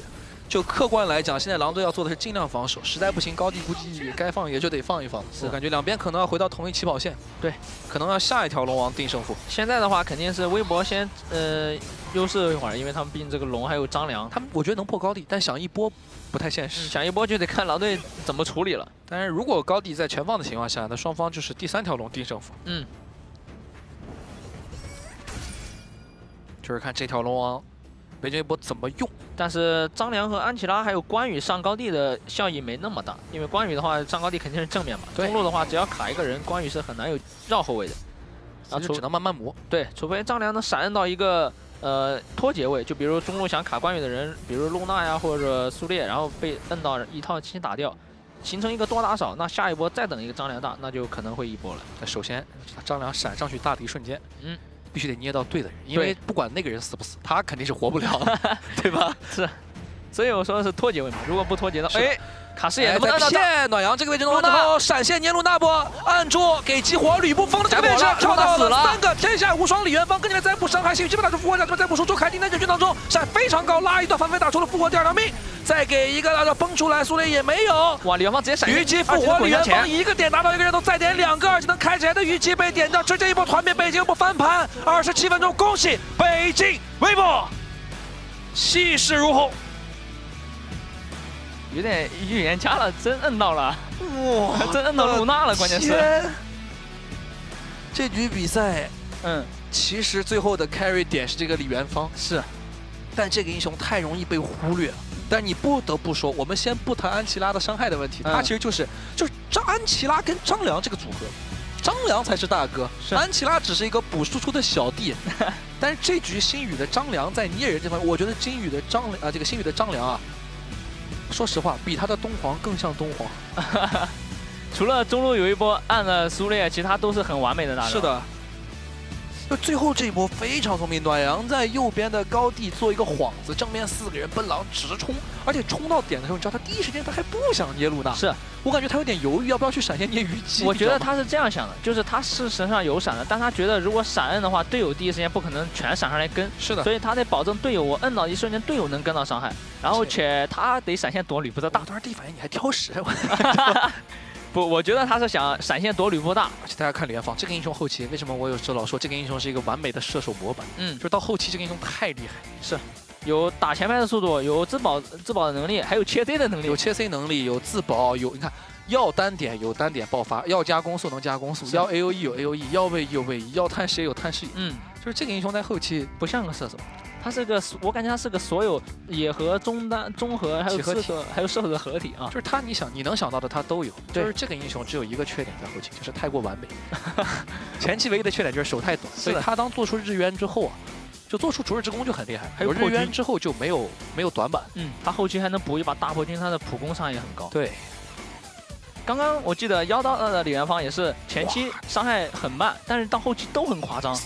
就客观来讲，现在狼队要做的是尽量防守，实在不行高地估计该放也就得放一放。我感觉两边可能要回到同一起跑线， 对， 可能要下一条龙王定胜负。 现在的话肯定是微博先优势一会儿，因为他们毕竟这个龙还有张良， 他们我觉得能破高地，但想一波不太现实。 想一波就得看狼队怎么处理了。 但是如果高地在全放的情况下，那双方就是第3条龙定胜负。就是看这条龙王北京一波怎么用。 但是张良和安琪拉还有关羽上高地的效益没那么大，因为关羽的话上高地肯定是正面嘛，中路的话只要卡一个人，关羽是很难有绕后位的， 然后只能慢慢磨。 对，除非张良能闪到一个脱节位，就比如中路想卡关羽的人，比如露娜呀或者苏烈，然后被摁到一套先打掉，形成一个多打少，那下一波再等一个张良大，那就可能会一波了。 首先张良闪上去大的一瞬间，必须得捏到对的人，因为不管那个人死不死，他肯定是活不了的，对吧？ 是，所以我说的是脱节位嘛。如果不脱节的，哎，卡斯也能不能骗暖阳这个位置弄到闪现捏露娜波，按住给激活吕布疯的这个位置，跳到了3个天下无双李元芳，跟进来再补伤害性，基本打出复活掉，再补输出凯丁在阵军当中闪非常高，拉一段反飞打出了复活第2条命，再给一个崩出来，苏雷也没有。哇，李元芳直接闪，虞姬复活，李元芳一个点拿到一个人头，再点2个2技能开起来的虞姬被点掉，直接一波团灭，北京一波翻盘，27分钟，恭喜北京微博，气势如虹。 有点预言家了，真摁到了，哇，真摁到露娜了，关键是。 这局比赛，其实最后的 carry 点是这个李元芳， 是， 但这个英雄太容易被忽略了。但你不得不说，我们先不谈安琪拉的伤害的问题，他其实就是安琪拉跟张良这个组合，张良才是大哥，安琪拉只是一个补输出的小弟。但是这局星宇的张良在捏人这方面，我觉得星宇的张良啊。说实话，比他的东皇更像东皇。 除了中路有一波按了苏烈，其他都是很完美的打。 是的。就最后这一波非常聪明，暖阳在右边的高地做一个幌子，正面4个人奔狼直冲，而且冲到点的时候，你知道他第一时间他还不想捏露娜， 是我感觉他有点犹豫要不要去闪现捏虞姬。 我觉得他是这样想的，就是他是身上有闪的，但他觉得如果闪摁的话，队友第一时间不可能全闪上来跟， 是的， 所以他得保证队友我摁到一瞬间队友能跟到伤害，然后且他得闪现躲吕布的大。 当时第一反应你还挑食。 不，我觉得他是想闪现躲吕布大。 而且大家看李元芳这个英雄后期，为什么我有时候老说这个英雄是一个完美的射手模板？就是到后期这个英雄太厉害， 是有打前排的速度，有自保的能力，还有切 C 的能力， 有切 C 能力，有自保，有你看要单点有单点爆发，要加攻速能加攻速，要 AOE 有 AOE，要位移有位移，要探视也有探视。就是这个英雄在后期不像个射手。他是个，我感觉他是个所有野和中和还有刺客还有射手的合体啊。 就是他，你能想到的他都有。就是这个英雄只有一个缺点在后期，就是太过完美。前期唯一的缺点就是手太短，所以他当做出日渊之后啊，就做出逐日之弓就很厉害。还有日渊之后就没有短板。 他后期还能补一把大破军，他的普攻上也很高。 对。 刚刚我记得妖刀的李元芳也是前期伤害很慢，但是到后期都很夸张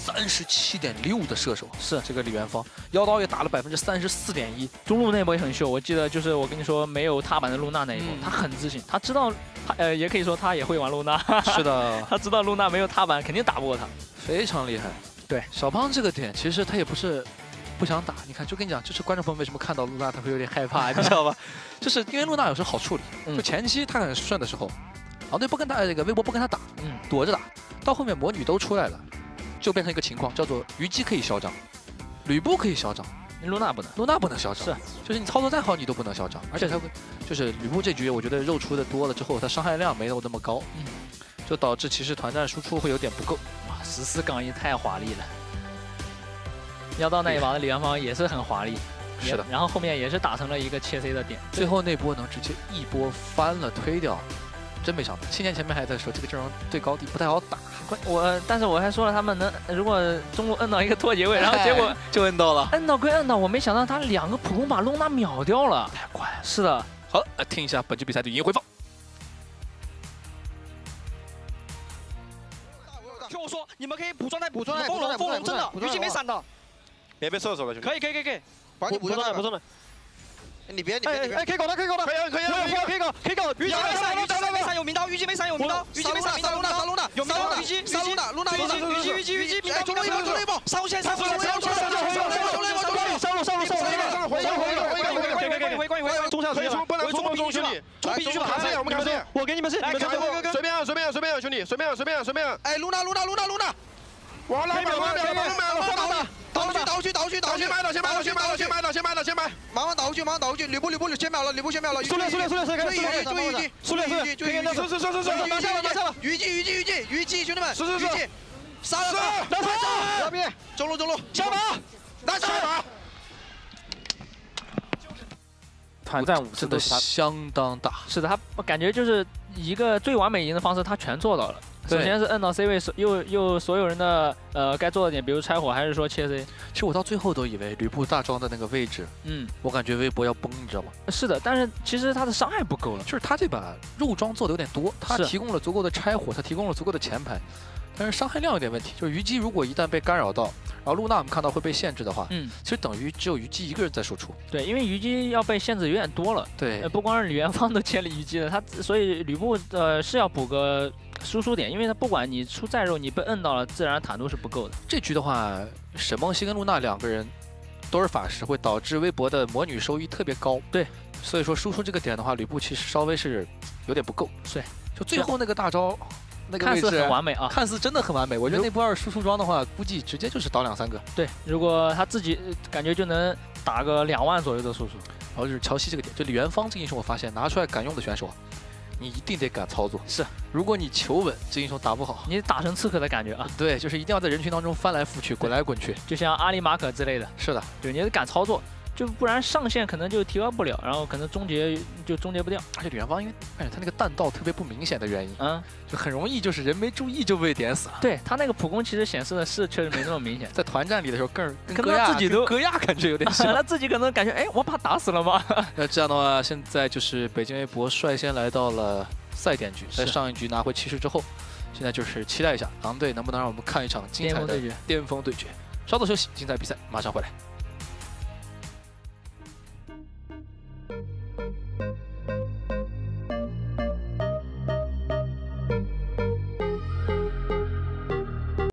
，37.6的射手是这个李元芳，妖刀也打了34.1%， 中路那波也很秀。我记得就是我跟你说没有踏板的露娜那一波，他很自信，他知道也可以说他也会玩露娜。 是的， 他知道露娜没有踏板肯定打不过他， 非常厉害。对，小胖这个点其实他也不是不想打，你看，就跟你讲，就是观众朋友为什么看到露娜他会有点害怕，你知道吧？就是因为露娜有时候好处理，就前期他很顺的时候，狼队不跟他这个微博不跟他打，躲着打，到后面魔女都出来了，就变成一个情况，叫做虞姬可以嚣张，吕布可以嚣张， 露娜不能， 露娜不能嚣张，就是你操作再好你都不能嚣张，而且他就是吕布这局我觉得肉出的多了之后，他伤害量没有那么高，就导致其实团战输出会有点不够。 哇，14杠1太华丽了。妖刀那一把的李元芳也是很华丽， 是的， 然后后面也是打成了一个切 C 的点， 最后那波能直接一波翻了推掉，真没想到。7年前面还在说这个阵容对高地不太好打， 但是我还说了他们能如果中路摁到一个脱节位，然后结果就摁到了， 摁到归摁到，我没想到他2个普攻把露娜秒掉了， 太快了。 是的， 好，来听一下本局比赛的语音回放。 听我说，你们可以补状态，风龙真的，虞姬没闪的。 别被射手了，兄弟。 可以， 把你补状态。你别， 可以搞的，可以搞，虞姬没闪，有名刀，虞姬没闪，有名刀，虞姬没闪，露娜，有名刀，虞姬，名刀，中了一波，上路线，关羽回， 必须把卡这样，我们卡这样。 我给你们是，你们随便兄弟，随便。 哎，露娜， 哇，老板，先买。 马上打回去，吕布先秒了，注意虞姬，兄弟们，杀了，中路，下马，拿下马。 团战5次真的都是他。 相当大。 是的，他感觉就是一个最完美赢的方式，他全做到了。首先是摁到 C 位，又所有人的该做的点，比如拆火，还是说切 C。 其实我到最后都以为吕布大招的那个位置，我感觉微博要崩，你知道吗？ 是的，但是其实他的伤害不够了， 就是他这把肉装做的有点多，他提供了足够的拆火，他提供了足够的前排，但是伤害量有点问题。就是虞姬如果一旦被干扰到，然后露娜我们看到会被限制的话，其实等于只有虞姬一个人在输出。 对，因为虞姬要被限制有点多了。 对， 不光是李元芳都切了虞姬了，所以吕布是要补个输出点，因为他不管你出再肉，你被摁到了，自然坦度是不够的。 这局的话，沈梦溪跟露娜两个人都是法师，会导致微博的魔女收益特别高。 对， 所以说输出这个点的话，吕布其实稍微是有点不够。 对， 就最后那个大招，那个位置看似很完美啊， 看似真的很完美。我觉得那波2输出装的话，估计直接就是倒2-3个。 对，如果他自己感觉就能打个2万左右的输出。 然后就是乔西这个点，就李元芳这个英雄，我发现拿出来敢用的选手，你一定得敢操作。 是， 如果你求稳，这英雄打不好， 你打成刺客的感觉啊。 对，就是一定要在人群当中翻来覆去、滚来滚去， 就像阿里马可之类的。 是的， 对，你得敢操作，就不然上限可能就提高不了，然后可能终结不掉。 而且李元芳因为他那个弹道特别不明显的原因，就很容易就是人没注意就被点死了。 对他那个普攻其实显示的是确实没那么明显， 在团战里的时候跟他自己都戈亚感觉有点像， 他自己可能感觉哎，我把他打死了吗？ 那这样的话，现在就是北京微博率先来到了赛点局，在上一局拿回气势之后，现在就是期待一下狼队能不能让我们看一场精彩的巅峰对决。稍作休息，精彩比赛马上回来。